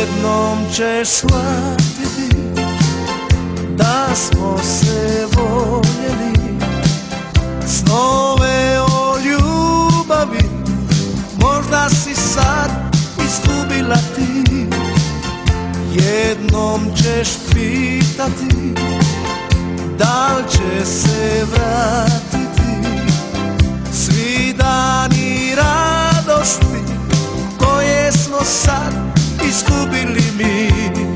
Jednom ćeš shvatiti da smo se voljeli, snove o ljubavi možda si sad izgubila ti. Jednom ćeš pitati da li će se vratiti svi dani radosti koje smo sad izgubili mi.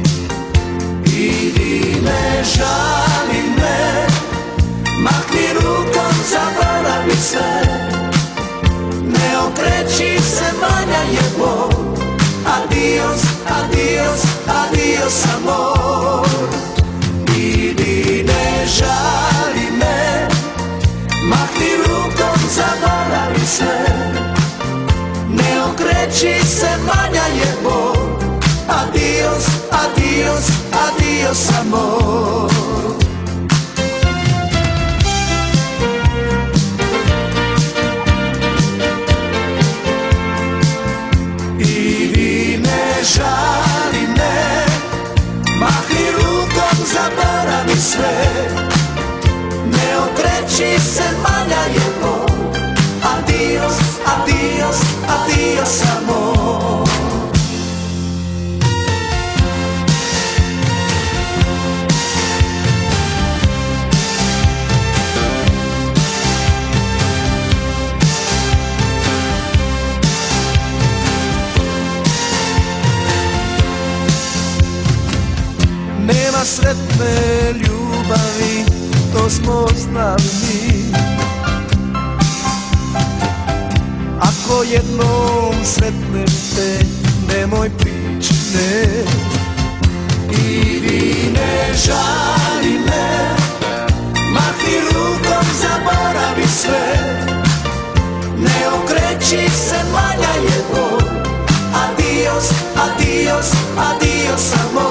Idi, ne žali me, mahni rukom, zaboravi sve, ne okreći se, manja je bol. Adios, adios, adios amor. Idi, ne žali me, mahni rukom, zaboravi sve, ne okreći se, manja je bol. Adios, adios, adios amor. Idi, ne žali me, mahni rukom, zaboravi sve, ne okreći se, manja je bol. Adios, adios, adios amor. Nema sretne ljubavi, to smo znali mi. Ako jednom sretnem te, nemoj prići, ne. Idi, ne žali me, mahni rukom, zaboravi sve, ne okreći se, manja je bol. Adios, adios, adios amor.